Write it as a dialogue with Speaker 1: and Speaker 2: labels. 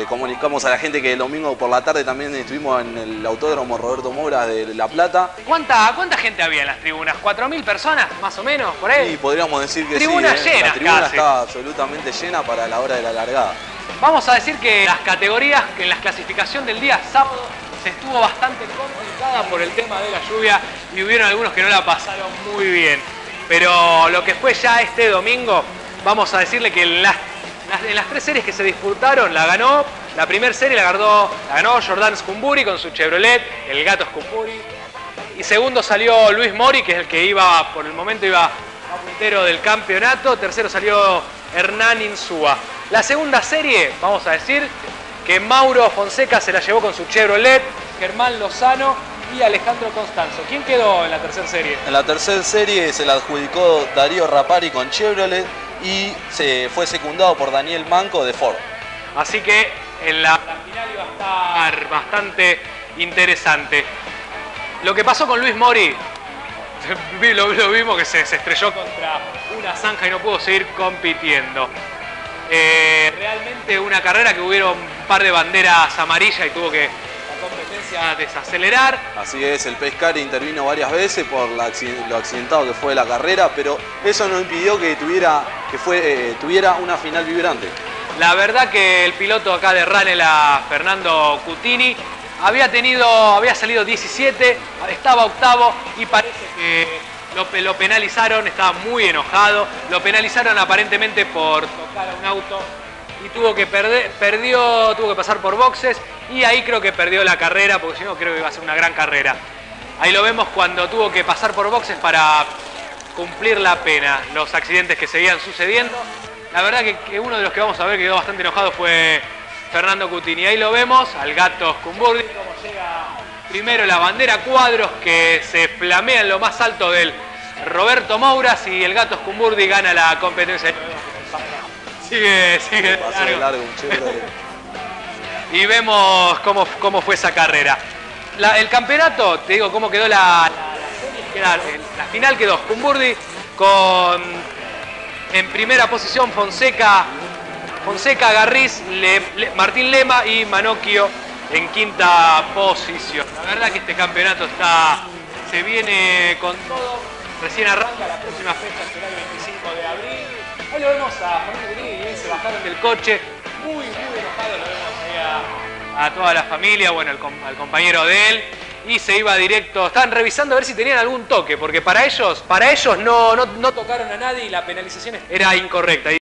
Speaker 1: Le comunicamos a la gente que el domingo por la tarde también estuvimos en el Autódromo Roberto Moura de La Plata.
Speaker 2: ¿Cuánta gente había en las tribunas? ¿4.000 personas, más o menos, por ahí?
Speaker 1: Sí, podríamos decir que
Speaker 2: Tribunas
Speaker 1: sí.
Speaker 2: llenas
Speaker 1: La tribuna
Speaker 2: casi.
Speaker 1: estaba absolutamente llena para la hora de la largada.
Speaker 2: Vamos a decir que las categorías, que en la clasificación del día sábado se estuvo bastante complicada por el tema de la lluvia y hubieron algunos que no la pasaron muy bien. Pero lo que fue ya este domingo, vamos a decirle que en las 3 series que se disputaron, la primera serie la ganó Jordan Scumburi con su Chevrolet, el Gato Scumburi. Y segundo salió Luis Mori, que es el que por el momento iba a puntero del campeonato. Tercero salió Hernán Insúa. La segunda serie, vamos a decir, que Mauro Fonseca se la llevó con su Chevrolet, Germán Lozano y Alejandro Constanzo. ¿Quién quedó en la tercera serie?
Speaker 1: En la tercera serie se la adjudicó Darío Rapari con Chevrolet y se fue secundado por Daniel Manco de Ford.
Speaker 2: Así que en la final iba a estar bastante interesante. Lo que pasó con Luis Mori, lo vimos que se estrelló contra una zanja y no pudo seguir compitiendo. Realmente una carrera que hubieron un par de banderas amarillas y tuvo que la competencia desacelerar.
Speaker 1: Así es, el Pescari intervino varias veces por lo accidentado que fue la carrera, pero eso no impidió que tuviera una final vibrante.
Speaker 2: La verdad que el piloto acá de Ranelagh, Fernando Cutini, había salido 17, estaba octavo y parece que lo penalizaron, estaba muy enojado, lo penalizaron aparentemente por tocar a un auto y tuvo que pasar por boxes y ahí creo que perdió la carrera, porque si no creo que iba a ser una gran carrera. Ahí lo vemos cuando tuvo que pasar por boxes para cumplir la pena, los accidentes que seguían sucediendo. La verdad que uno de los que vamos a ver que quedó bastante enojado fue Fernando Cutini. Ahí lo vemos, al Gato Scumburi, como llega primero la bandera cuadros que se flamea en lo más alto del Roberto Mouras y el Gato Scumburi gana la competencia. Sigue largo. Y vemos cómo fue esa carrera. El campeonato, te digo cómo quedó la final, quedó Scumburi en primera posición Fonseca, Garriz, Martín Lema y Manocchio en quinta posición. La verdad que este campeonato se viene con todo. Recién arranca, la próxima fecha será el 25 de abril. Ahí lo vemos a Fernando Cutini, se bajaron del coche, muy enojado, lo vemos ahí a toda la familia, bueno, al compañero de él. Y se iba directo, estaban revisando a ver si tenían algún toque, porque para ellos no tocaron a nadie y la penalización era incorrecta.